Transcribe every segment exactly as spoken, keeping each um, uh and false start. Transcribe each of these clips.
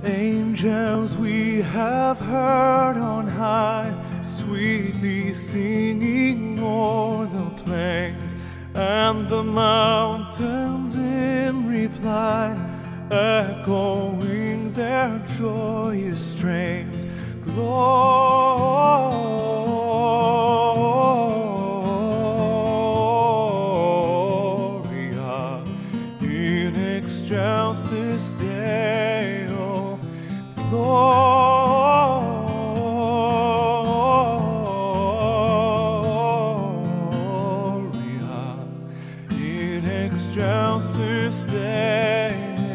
Angels we have heard on high, sweetly singing o'er the plains, and the mountains in reply, echoing their joyous strains. Gloria in excelsis Deo. Gloria in excelsis Deo.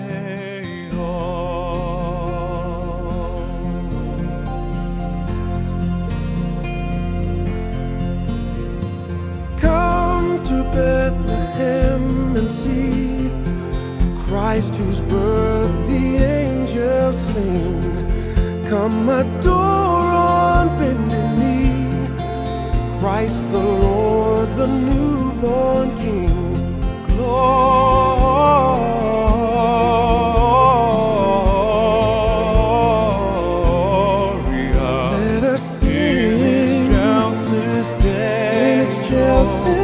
Come to Bethlehem and see Christ, whose birth the angels sing. Come adore on bended knee Christ the Lord, the newborn King. Gloria, let us sing in excelsis Deo. In excelsis